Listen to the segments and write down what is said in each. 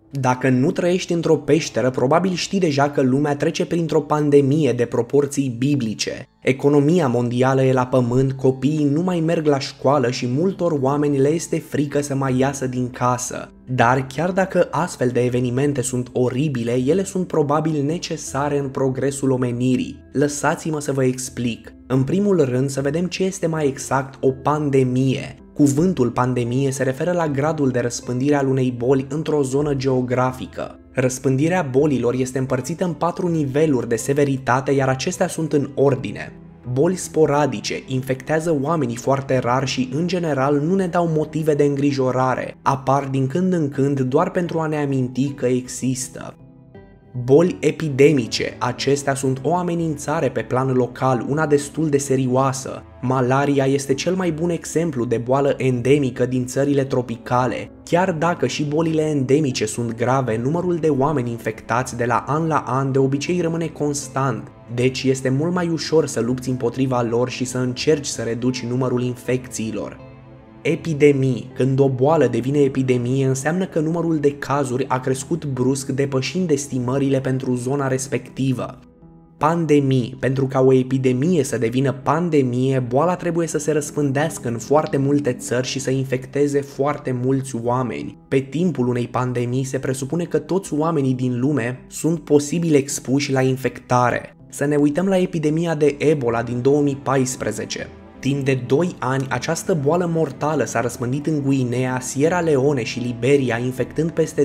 Dacă nu trăiești într-o peșteră, probabil știi deja că lumea trece printr-o pandemie de proporții biblice. Economia mondială e la pământ, copiii nu mai merg la școală și multor oameni le este frică să mai iasă din casă. Dar chiar dacă astfel de evenimente sunt oribile, ele sunt probabil necesare în progresul omenirii. Lăsați-mă să vă explic. În primul rând, să vedem ce este mai exact o pandemie. Cuvântul pandemie se referă la gradul de răspândire al unei boli într-o zonă geografică. Răspândirea bolilor este împărțită în 4 niveluri de severitate, iar acestea sunt în ordine. Boli sporadice infectează oamenii foarte rar și, în general, nu ne dau motive de îngrijorare. Apar din când în când doar pentru a ne aminti că există. Boli epidemice, acestea sunt o amenințare pe plan local, una destul de serioasă. Malaria este cel mai bun exemplu de boală endemică din țările tropicale. Chiar dacă și bolile endemice sunt grave, numărul de oameni infectați de la an de obicei rămâne constant. Deci este mult mai ușor să lupți împotriva lor și să încerci să reduci numărul infecțiilor. Epidemii. Când o boală devine epidemie, înseamnă că numărul de cazuri a crescut brusc, depășind estimările pentru zona respectivă. Pandemii. Pentru ca o epidemie să devină pandemie, boala trebuie să se răspândească în foarte multe țări și să infecteze foarte mulți oameni. Pe timpul unei pandemii se presupune că toți oamenii din lume sunt posibil expuși la infectare. Să ne uităm la epidemia de Ebola din 2014. Timp de 2 ani, această boală mortală s-a răspândit în Guinea, Sierra Leone și Liberia, infectând peste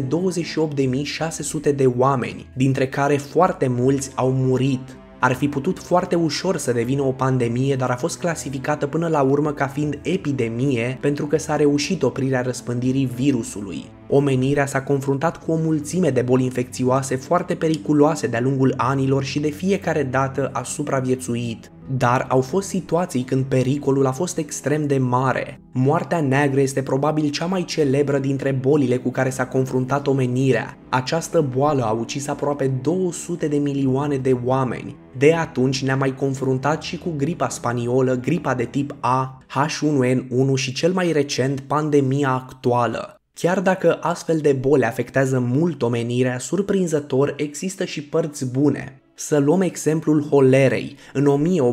28.600 de oameni, dintre care foarte mulți au murit. Ar fi putut foarte ușor să devină o pandemie, dar a fost clasificată până la urmă ca fiind epidemie pentru că s-a reușit oprirea răspândirii virusului. Omenirea s-a confruntat cu o mulțime de boli infecțioase foarte periculoase de-a lungul anilor și de fiecare dată a supraviețuit. Dar au fost situații când pericolul a fost extrem de mare. Moartea neagră este probabil cea mai celebră dintre bolile cu care s-a confruntat omenirea. Această boală a ucis aproape 200 de milioane de oameni. De atunci ne-am mai confruntat și cu gripa spaniolă, gripa de tip A, H1N1 și cel mai recent pandemia actuală. Chiar dacă astfel de boli afectează mult omenirea, surprinzător există și părți bune. Să luăm exemplul holerei. În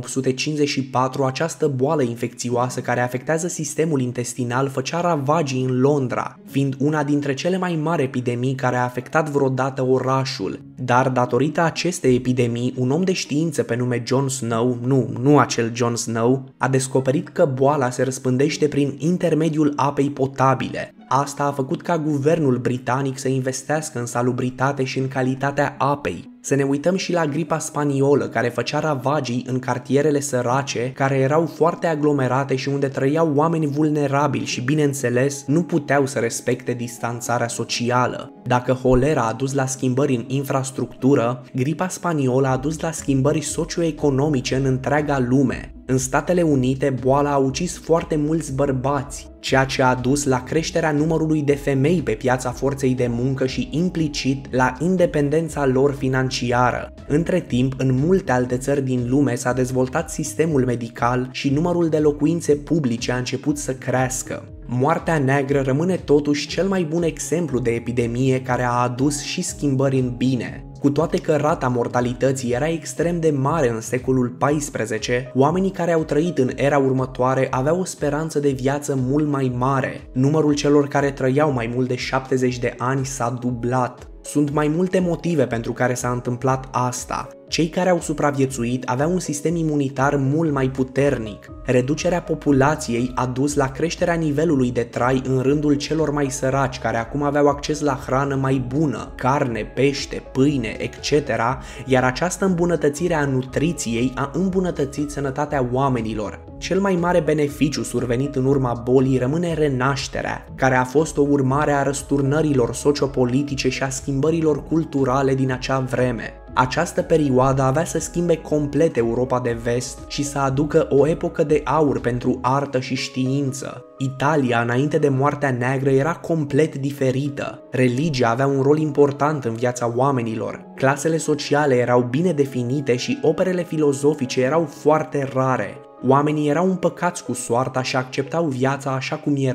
1854, această boală infecțioasă care afectează sistemul intestinal făcea ravagii în Londra, fiind una dintre cele mai mari epidemii care a afectat vreodată orașul. Dar datorită acestei epidemii, un om de știință pe nume John Snow, nu acel John Snow, a descoperit că boala se răspândește prin intermediul apei potabile. Asta a făcut ca guvernul britanic să investească în salubritate și în calitatea apei. Să ne uităm și la gripa spaniolă, care făcea ravagii în cartierele sărace, care erau foarte aglomerate și unde trăiau oameni vulnerabili și, bineînțeles, nu puteau să respecte distanțarea socială. Dacă holera a dus la schimbări în infrastructură, gripa spaniolă a dus la schimbări socioeconomice în întreaga lume. În Statele Unite, boala a ucis foarte mulți bărbați, ceea ce a dus la creșterea numărului de femei pe piața forței de muncă și implicit la independența lor financiară. Între timp, în multe alte țări din lume s-a dezvoltat sistemul medical și numărul de locuințe publice a început să crească. Moartea neagră rămâne totuși cel mai bun exemplu de epidemie care a adus și schimbări în bine. Cu toate că rata mortalității era extrem de mare în secolul XIV, oamenii care au trăit în era următoare aveau o speranță de viață mult mai mare. Numărul celor care trăiau mai mult de 70 de ani s-a dublat. Sunt mai multe motive pentru care s-a întâmplat asta. Cei care au supraviețuit aveau un sistem imunitar mult mai puternic. Reducerea populației a dus la creșterea nivelului de trai în rândul celor mai săraci, care acum aveau acces la hrană mai bună, carne, pește, pâine, etc., iar această îmbunătățire a nutriției a îmbunătățit sănătatea oamenilor. Cel mai mare beneficiu survenit în urma bolii rămâne renașterea, care a fost o urmare a răsturnărilor sociopolitice și a schimbărilor culturale din acea vreme. Această perioadă avea să schimbe complet Europa de vest și să aducă o epocă de aur pentru artă și știință. Italia, înainte de moartea neagră, era complet diferită. Religia avea un rol important în viața oamenilor. Clasele sociale erau bine definite și operele filozofice erau foarte rare. Oamenii erau împăcați cu soarta și acceptau viața așa cum era.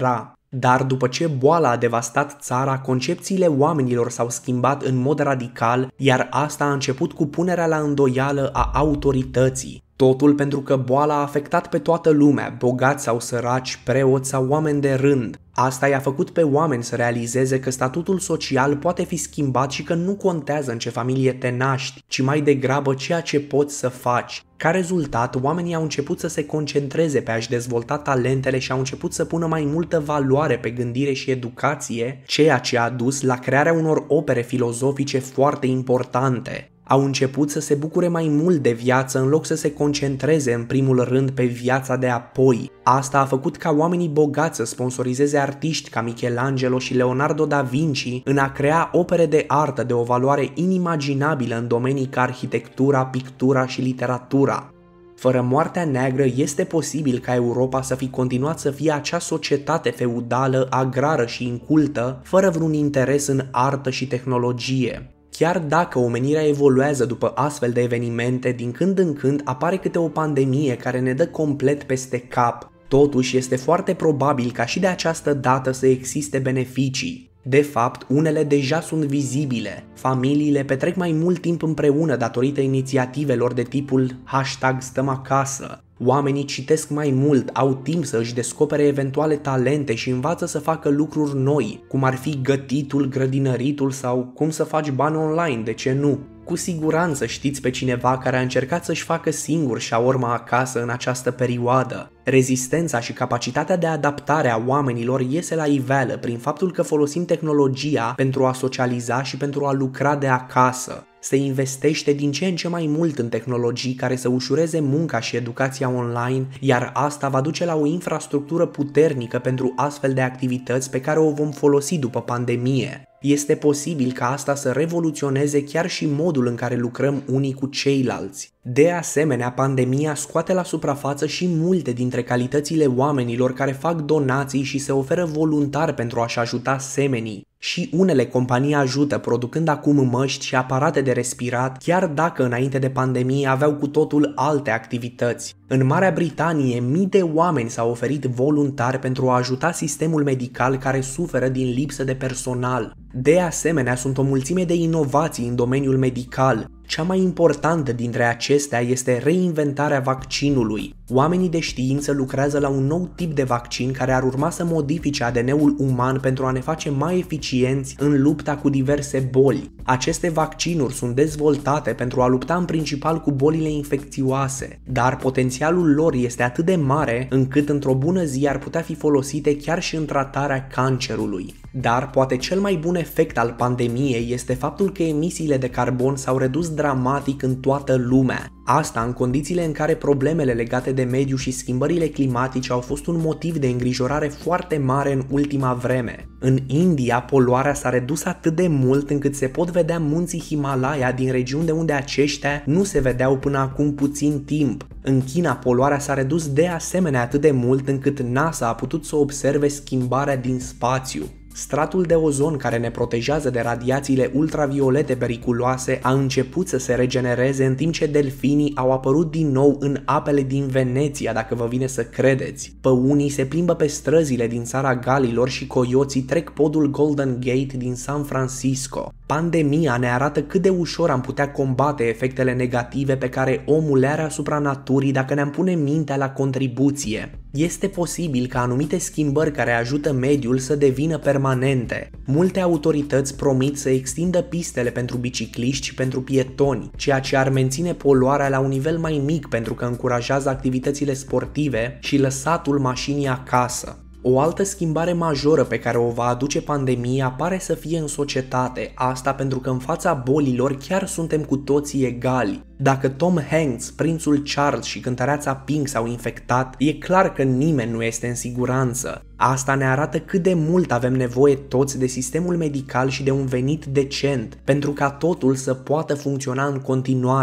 Dar după ce boala a devastat țara, concepțiile oamenilor s-au schimbat în mod radical, iar asta a început cu punerea la îndoială a autorității. Totul pentru că boala a afectat pe toată lumea, bogați sau săraci, preoți sau oameni de rând. Asta i-a făcut pe oameni să realizeze că statutul social poate fi schimbat și că nu contează în ce familie te naști, ci mai degrabă ceea ce poți să faci. Ca rezultat, oamenii au început să se concentreze pe a-și dezvolta talentele și au început să pună mai multă valoare pe gândire și educație, ceea ce a dus la crearea unor opere filozofice foarte importante. Au început să se bucure mai mult de viață în loc să se concentreze în primul rând pe viața de apoi. Asta a făcut ca oamenii bogați să sponsorizeze artiști ca Michelangelo și Leonardo da Vinci în a crea opere de artă de o valoare inimaginabilă în domenii ca arhitectura, pictura și literatura. Fără moartea neagră este posibil ca Europa să fi continuat să fie acea societate feudală, agrară și incultă, fără vreun interes în artă și tehnologie. Chiar dacă omenirea evoluează după astfel de evenimente, din când în când apare câte o pandemie care ne dă complet peste cap. Totuși, este foarte probabil ca și de această dată să existe beneficii. De fapt, unele deja sunt vizibile. Familiile petrec mai mult timp împreună datorită inițiativelor de tipul #stăm acasă. Oamenii citesc mai mult, au timp să își descopere eventuale talente și învață să facă lucruri noi, cum ar fi gătitul, grădinăritul sau cum să faci bani online, de ce nu? Cu siguranță știți pe cineva care a încercat să-și facă singur shawarma acasă în această perioadă. Rezistența și capacitatea de adaptare a oamenilor iese la iveală prin faptul că folosim tehnologia pentru a socializa și pentru a lucra de acasă. Se investește din ce în ce mai mult în tehnologii care să ușureze munca și educația online, iar asta va duce la o infrastructură puternică pentru astfel de activități pe care o vom folosi după pandemie. Este posibil ca asta să revoluționeze chiar și modul în care lucrăm unii cu ceilalți. De asemenea, pandemia scoate la suprafață și multe dintre calitățile oamenilor care fac donații și se oferă voluntar pentru a-și ajuta semenii. Și unele companii ajută, producând acum măști și aparate de respirat, chiar dacă înainte de pandemie aveau cu totul alte activități. În Marea Britanie, mii de oameni s-au oferit voluntar pentru a ajuta sistemul medical care suferă din lipsă de personal. De asemenea, sunt o mulțime de inovații în domeniul medical. Cea mai importantă dintre acestea este reinventarea vaccinului. Oamenii de știință lucrează la un nou tip de vaccin care ar urma să modifice ADN-ul uman pentru a ne face mai eficienți în lupta cu diverse boli. Aceste vaccinuri sunt dezvoltate pentru a lupta în principal cu bolile infecțioase, dar potențialul lor este atât de mare încât într-o bună zi ar putea fi folosite chiar și în tratarea cancerului. Dar poate cel mai bun efect al pandemiei este faptul că emisiile de carbon s-au redus dramatic în toată lumea. Asta în condițiile în care problemele legate de mediu și schimbările climatice au fost un motiv de îngrijorare foarte mare în ultima vreme. În India, poluarea s-a redus atât de mult încât se pot vedea munții Himalaya din regiuni de unde aceștia nu se vedeau până acum puțin timp. În China, poluarea s-a redus de asemenea atât de mult încât NASA a putut să observe schimbarea din spațiu. Stratul de ozon care ne protejează de radiațiile ultraviolete periculoase a început să se regenereze în timp ce delfinii au apărut din nou în apele din Veneția, dacă vă vine să credeți. Păunii se plimbă pe străzile din țara Galilor și coioții trec podul Golden Gate din San Francisco. Pandemia ne arată cât de ușor am putea combate efectele negative pe care omul le are asupra naturii dacă ne-am pune mintea la contribuție. Este posibil ca anumite schimbări care ajută mediul să devină permanente. Multe autorități promit să extindă pistele pentru bicicliști și pentru pietoni, ceea ce ar menține poluarea la un nivel mai mic pentru că încurajează activitățile sportive și lăsatul mașinii acasă. O altă schimbare majoră pe care o va aduce pandemia pare să fie în societate, asta pentru că în fața bolilor chiar suntem cu toții egali. Dacă Tom Hanks, prințul Charles și cântăreața Pink s-au infectat, e clar că nimeni nu este în siguranță. Asta ne arată cât de mult avem nevoie toți de sistemul medical și de un venit decent, pentru ca totul să poată funcționa în continuare.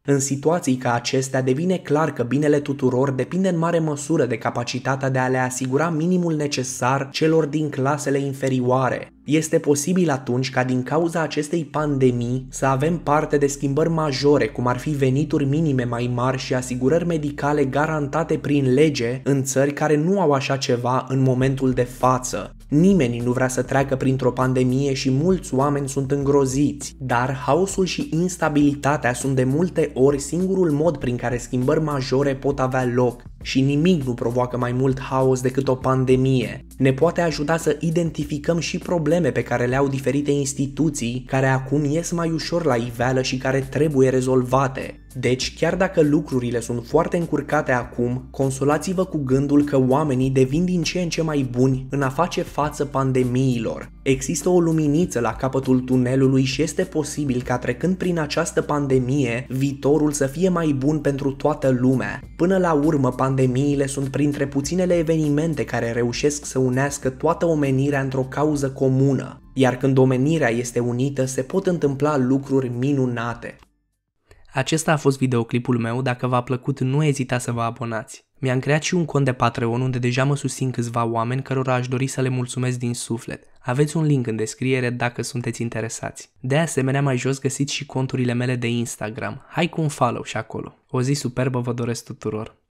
În situații ca acestea devine clar că binele tuturor depinde în mare măsură de capacitatea de a le asigura minimul necesar celor din clasele inferioare. Este posibil atunci ca din cauza acestei pandemii să avem parte de schimbări majore, cum ar fi venituri minime mai mari și asigurări medicale garantate prin lege în țări care nu au așa ceva în momentul de față. Nimeni nu vrea să treacă printr-o pandemie și mulți oameni sunt îngroziți, dar haosul și instabilitatea sunt de multe ori singurul mod prin care schimbări majore pot avea loc. Și nimic nu provoacă mai mult haos decât o pandemie. Ne poate ajuta să identificăm și probleme pe care le au diferite instituții, care acum ies mai ușor la iveală și care trebuie rezolvate. Deci, chiar dacă lucrurile sunt foarte încurcate acum, consolați-vă cu gândul că oamenii devin din ce în ce mai buni în a face față pandemiilor. Există o luminiță la capătul tunelului și este posibil ca trecând prin această pandemie, viitorul să fie mai bun pentru toată lumea. Până la urmă, pandemiile sunt printre puținele evenimente care reușesc să unească toată omenirea într-o cauză comună. Iar când omenirea este unită, se pot întâmpla lucruri minunate. Acesta a fost videoclipul meu, dacă v-a plăcut nu ezitați să vă abonați. Mi-am creat și un cont de Patreon unde deja mă susțin câțiva oameni cărora aș dori să le mulțumesc din suflet. Aveți un link în descriere dacă sunteți interesați. De asemenea, mai jos găsiți și conturile mele de Instagram. Hai cu un follow și acolo. O zi superbă vă doresc tuturor!